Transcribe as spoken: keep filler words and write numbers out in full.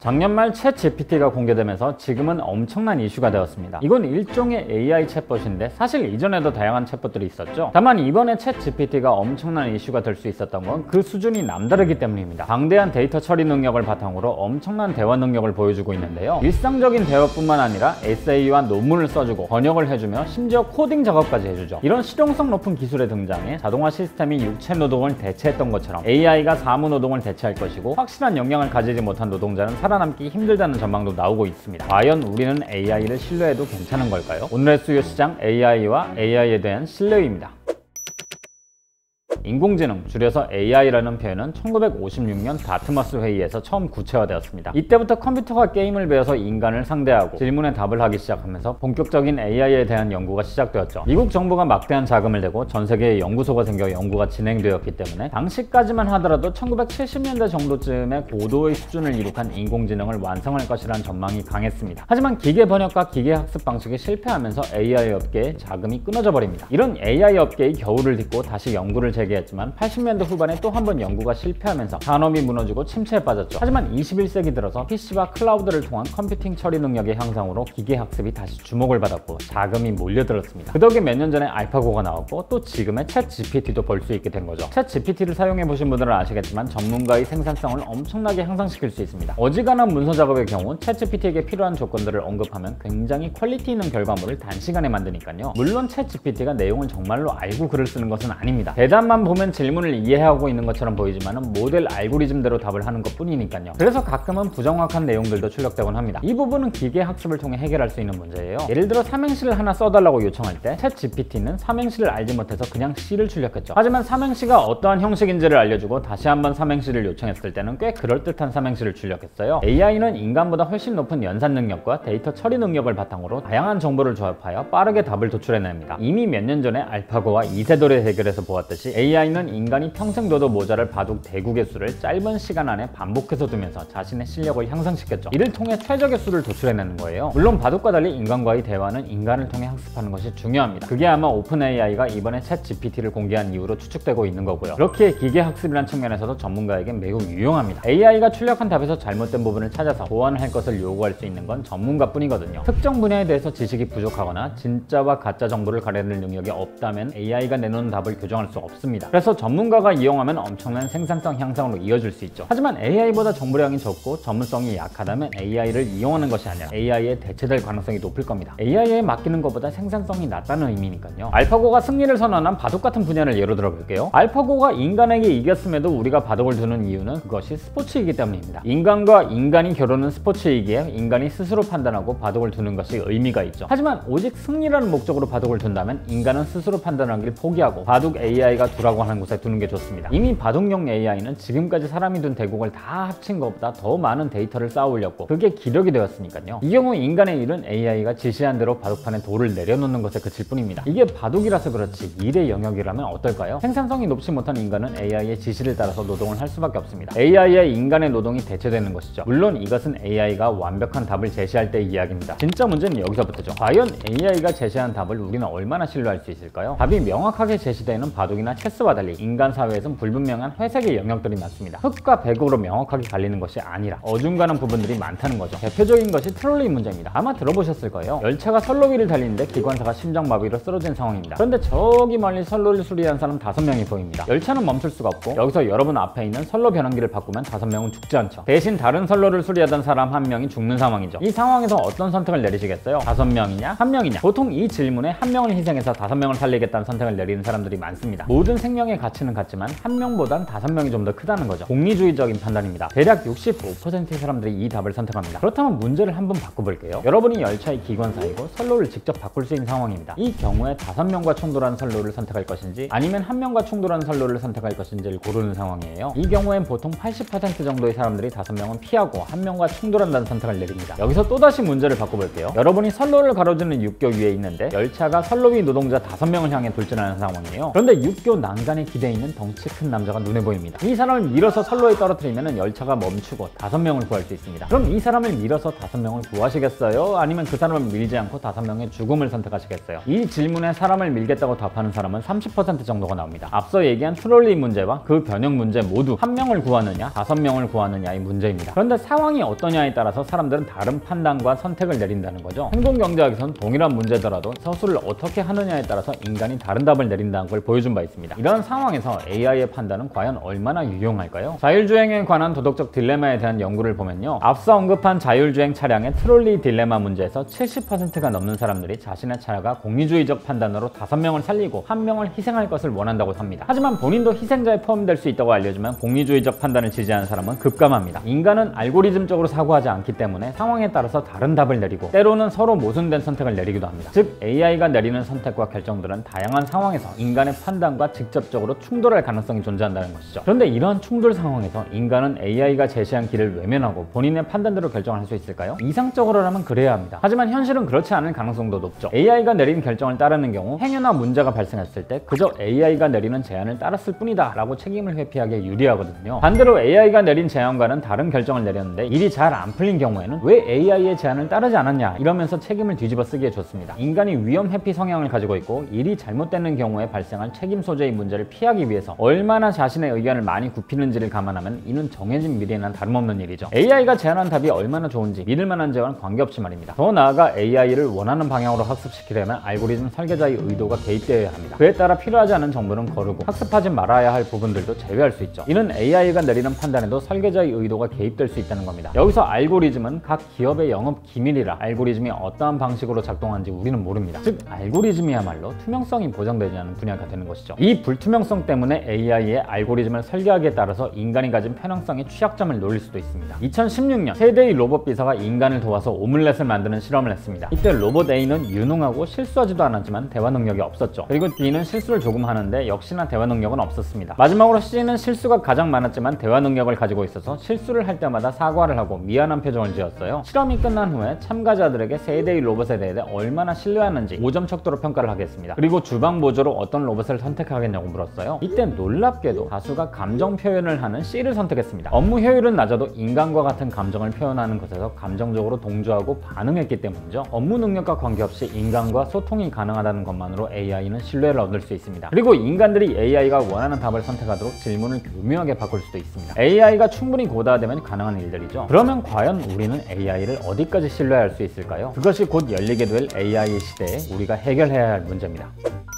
작년 말 챗 지피티가 공개되면서 지금은 엄청난 이슈가 되었습니다. 이건 일종의 에이아이 챗봇인데 사실 이전에도 다양한 챗봇들이 있었죠. 다만 이번에 챗 지피티가 엄청난 이슈가 될 수 있었던 건 그 수준이 남다르기 때문입니다. 방대한 데이터 처리 능력을 바탕으로 엄청난 대화 능력을 보여주고 있는데요. 일상적인 대화뿐만 아니라 에세이와 논문을 써주고 번역을 해주며 심지어 코딩 작업까지 해주죠. 이런 실용성 높은 기술의 등장에 자동화 시스템이 육체 노동을 대체했던 것처럼 에이아이가 사무 노동을 대체할 것이고 확실한 역량을 가지지 못한 노동자는 살아남기 힘들다는 전망도 나오고 있습니다. 과연 우리는 에이아이를 신뢰해도 괜찮은 걸까요? 오늘의 수요 시장 에이아이와 에이아이에 대한 신뢰입니다. 인공지능, 줄여서 에이아이라는 표현은 천구백오십육 년 다트머스 회의에서 처음 구체화되었습니다. 이때부터 컴퓨터가 게임을 배워서 인간을 상대하고 질문에 답을 하기 시작하면서 본격적인 에이아이에 대한 연구가 시작되었죠. 미국 정부가 막대한 자금을 대고 전 세계에 연구소가 생겨 연구가 진행되었기 때문에 당시까지만 하더라도 천구백칠십 년대 정도쯤에 고도의 수준을 이룩한 인공지능을 완성할 것이라는 전망이 강했습니다. 하지만 기계 번역과 기계 학습 방식이 실패하면서 에이아이 업계의 자금이 끊어져 버립니다. 이런 에이아이 업계의 겨울을 딛고 다시 연구를 재개 했지만 팔십 년대 후반에 또 한 번 연구가 실패하면서 산업이 무너지고 침체에 빠졌죠. 하지만 이십일 세기 들어서 피씨와 클라우드를 통한 컴퓨팅 처리 능력의 향상으로 기계학습이 다시 주목을 받았고 자금이 몰려들었습니다. 그 덕에 몇 년 전에 알파고가 나왔고 또 지금의 챗 지피티도 볼 수 있게 된 거죠. 챗 지피티를 사용해보신 분들은 아시겠지만 전문가의 생산성을 엄청나게 향상시킬 수 있습니다. 어지간한 문서 작업의 경우 챗 지피티에게 필요한 조건들을 언급하면 굉장히 퀄리티 있는 결과물을 단시간에 만드니까요. 물론 챗 지피티가 내용을 정말로 알고 글을 쓰는 것은 아닙니다. 대답만 보면 질문을 이해하고 있는 것처럼 보이지만 모델 알고리즘대로 답을 하는 것 뿐이니까요. 그래서 가끔은 부정확한 내용들도 출력되곤 합니다. 이 부분은 기계 학습을 통해 해결할 수 있는 문제예요. 예를 들어 삼행시를 하나 써달라고 요청할 때 챗 지피티는 삼행시를 알지 못해서 그냥 시를 출력했죠. 하지만 삼행시가 어떠한 형식인지를 알려주고 다시 한번 삼행시를 요청했을 때는 꽤 그럴듯한 삼행시를 출력했어요. 에이아이는 인간보다 훨씬 높은 연산 능력과 데이터 처리 능력을 바탕으로 다양한 정보를 조합하여 빠르게 답을 도출해냅니다. 이미 몇 년 전에 알파고와 이세돌의 대결에서 보았듯이 에이아이는 인간이 평생 둬도 모자랄 바둑 대구 개수를 짧은 시간 안에 반복해서 두면서 자신의 실력을 향상시켰죠. 이를 통해 최적의 수를 도출해내는 거예요. 물론 바둑과 달리 인간과의 대화는 인간을 통해 학습하는 것이 중요합니다. 그게 아마 오픈 에이아이가 이번에 챗 지피티를 공개한 이후로 추측되고 있는 거고요. 그렇기에 기계학습이라는 측면에서도 전문가에겐 매우 유용합니다. 에이아이가 출력한 답에서 잘못된 부분을 찾아서 보완할 것을 요구할 수 있는 건 전문가뿐이거든요. 특정 분야에 대해서 지식이 부족하거나 진짜와 가짜 정보를 가려낼 능력이 없다면 에이아이가 내놓는 답을 교정할 수 없습니다. 그래서 전문가가 이용하면 엄청난 생산성 향상으로 이어질 수 있죠. 하지만 에이아이보다 정보량이 적고 전문성이 약하다면 에이아이를 이용하는 것이 아니라 에이아이에 대체될 가능성이 높을 겁니다. 에이아이에 맡기는 것보다 생산성이 낮다는 의미니까요. 알파고가 승리를 선언한 바둑 같은 분야를 예로 들어볼게요. 알파고가 인간에게 이겼음에도 우리가 바둑을 두는 이유는 그것이 스포츠이기 때문입니다. 인간과 인간이 겨루는 스포츠이기에 인간이 스스로 판단하고 바둑을 두는 것이 의미가 있죠. 하지만 오직 승리라는 목적으로 바둑을 둔다면 인간은 스스로 판단하기를 포기하고 바둑 에이아이가 두라고 하는 곳에 두는 게 좋습니다. 이미 바둑용 에이아이는 지금까지 사람이 둔 대국을 다 합친 것보다 더 많은 데이터를 쌓아올렸고 그게 기력이 되었으니까요. 이 경우 인간의 일은 에이아이가 지시한 대로 바둑판에 돌을 내려놓는 것에 그칠 뿐입니다. 이게 바둑이라서 그렇지 일의 영역이라면 어떨까요? 생산성이 높지 못한 인간은 에이아이의 지시를 따라서 노동을 할 수밖에 없습니다. 에이아이에 인간의 노동이 대체되는 것이죠. 물론 이것은 에이아이가 완벽한 답을 제시할 때의 이야기입니다. 진짜 문제는 여기서부터죠. 과연 에이아이가 제시한 답을 우리는 얼마나 신뢰할 수 있을까요? 답이 명확하게 제시되는 바둑이나 체스와 달리 인간 사회에선 불분명한 회색의 영역들이 많습니다. 흑과 백으로 명확하게 갈리는 것이 아니라 어중간한 부분들이 많다는 거죠. 대표적인 것이 트롤리 문제입니다. 아마 들어보셨을 거예요. 열차가 선로 위를 달리는데 기관사가 심장마비로 쓰러진 상황입니다. 그런데 저기 멀리 선로를 수리한 사람 다섯 명이 보입니다. 열차는 멈출 수가 없고 여기서 여러분 앞에 있는 선로 변환기를 바꾸면 다섯 명은 죽지 않죠. 대신 다른 선로를 수리하던 사람 한 명이 죽는 상황이죠. 이 상황에서 어떤 선택을 내리시겠어요? 다섯 명이냐? 한 명이냐? 보통 이 질문에 한 명을 희생해서 다섯 명을 살리겠다는 선택을 내리는 사람들이 많습니다. 모든 생명의 가치는 같지만 한 명보단 다섯 명이 좀 더 크다는 거죠. 공리주의적인 판단입니다. 대략 육십오 퍼센트의 사람들이 이 답을 선택합니다. 그렇다면 문제를 한번 바꿔볼게요. 여러분이 열차의 기관사이고 선로를 직접 바꿀 수 있는 상황입니다. 이 경우에 다섯 명과 충돌하는 선로를 선택할 것인지 아니면 한 명과 충돌하는 선로를 선택할 것인지를 고르는 상황이에요. 이 경우엔 보통 팔십 퍼센트 정도의 사람들이 다섯 명은 피하고 한 명과 충돌한다는 선택을 내립니다. 여기서 또다시 문제를 바꿔볼게요. 여러분이 선로를 가로지르는 육교 위에 있는데 열차가 선로 위 노동자 다섯 명을 향해 돌진하는 상황이에요. 그런데 육교 난 난간에 기대 있는 덩치 큰 남자가 눈에 보입니다. 이 사람을 밀어서 선로에 떨어뜨리면 열차가 멈추고 다섯 명을 구할 수 있습니다. 그럼 이 사람을 밀어서 다섯 명을 구하시겠어요? 아니면 그 사람을 밀지 않고 다섯 명의 죽음을 선택하시겠어요? 이 질문에 사람을 밀겠다고 답하는 사람은 삼십 퍼센트 정도가 나옵니다. 앞서 얘기한 트롤리 문제와 그 변형 문제 모두 한 명을 구하느냐 다섯 명을 구하느냐의 문제입니다. 그런데 상황이 어떠냐에 따라서 사람들은 다른 판단과 선택을 내린다는 거죠. 행동경제학에서는 동일한 문제더라도 서술을 어떻게 하느냐에 따라서 인간이 다른 답을 내린다는 걸 보여준 바 있습니다. 이런 상황에서 에이아이의 판단은 과연 얼마나 유용할까요? 자율주행에 관한 도덕적 딜레마에 대한 연구를 보면요, 앞서 언급한 자율주행 차량의 트롤리 딜레마 문제에서 칠십 퍼센트가 넘는 사람들이 자신의 차가 공리주의적 판단으로 다섯 명을 살리고 한 명을 희생할 것을 원한다고 합니다. 하지만 본인도 희생자에 포함될 수 있다고 알려주면 공리주의적 판단을 지지하는 사람은 급감합니다. 인간은 알고리즘적으로 사고하지 않기 때문에 상황에 따라서 다른 답을 내리고 때로는 서로 모순된 선택을 내리기도 합니다. 즉 에이아이가 내리는 선택과 결정들은 다양한 상황에서 인간의 판단과 직접적으로 충돌할 가능성이 존재한다는 것이죠. 그런데 이러한 충돌 상황에서 인간은 에이아이가 제시한 길을 외면하고 본인의 판단대로 결정을 할 수 있을까요? 이상적으로라면 그래야 합니다. 하지만 현실은 그렇지 않은 가능성도 높죠. 에이아이가 내린 결정을 따르는 경우 행여나 문제가 발생했을 때 그저 에이아이가 내리는 제안을 따랐을 뿐이다 라고 책임을 회피하기에 유리하거든요. 반대로 에이아이가 내린 제안과는 다른 결정을 내렸는데 일이 잘 안 풀린 경우에는 왜 에이아이의 제안을 따르지 않았냐 이러면서 책임을 뒤집어 쓰기에 좋습니다. 인간이 위험 회피 성향을 가지고 있고 일이 잘못되는 경우에 발생할 책임 소재의 문제를 피하기 위해서 얼마나 자신의 의견을 많이 굽히는지를 감안하면 이는 정해진 미래에는 다름없는 일이죠. 에이아이가 제안한 답이 얼마나 좋은지 믿을 만한 지와는 관계없이 말입니다. 더 나아가 에이아이를 원하는 방향으로 학습시키려면 알고리즘 설계자의 의도가 개입되어야 합니다. 그에 따라 필요하지 않은 정보는 거르고 학습하지 말아야 할 부분들도 제외할 수 있죠. 이는 에이아이가 내리는 판단에도 설계자의 의도가 개입될 수 있다는 겁니다. 여기서 알고리즘은 각 기업의 영업 기밀이라 알고리즘이 어떠한 방식으로 작동하는지 우리는 모릅니다. 즉 알고리즘이야말로 투명성이 보장되지 않는 분야가 되는 것이죠. 이 불투명성 때문에 에이아이의 알고리즘을 설계하기에 따라서 인간이 가진 편향성의 취약점을 노릴 수도 있습니다. 이천십육 년 세대의 로봇 비서가 인간을 도와서 오믈렛을 만드는 실험을 했습니다. 이때 로봇 A는 유능하고 실수하지도 않았지만 대화 능력이 없었죠. 그리고 D는 실수를 조금 하는데 역시나 대화 능력은 없었습니다. 마지막으로 C는 실수가 가장 많았지만 대화 능력을 가지고 있어서 실수를 할 때마다 사과를 하고 미안한 표정을 지었어요. 실험이 끝난 후에 참가자들에게 세대의 로봇에 대해 얼마나 신뢰하는지 오 점 척도로 평가를 하겠습니다. 그리고 주방 보조로 어떤 로봇을 선택하겠냐고 물었어요. 이때 놀랍게도 다수가 감정 표현을 하는 C를 선택했습니다. 업무 효율은 낮아도 인간과 같은 감정을 표현하는 것에서 감정적으로 동조하고 반응했기 때문이죠. 업무 능력과 관계없이 인간과 소통이 가능하다는 것만으로 에이아이는 신뢰를 얻을 수 있습니다. 그리고 인간들이 에이아이가 원하는 답을 선택하도록 질문을 교묘하게 바꿀 수도 있습니다. 에이아이가 충분히 고도화되면 가능한 일들이죠. 그러면 과연 우리는 에이아이를 어디까지 신뢰할 수 있을까요? 그것이 곧 열리게 될 에이아이 시대에 우리가 해결해야 할 문제입니다.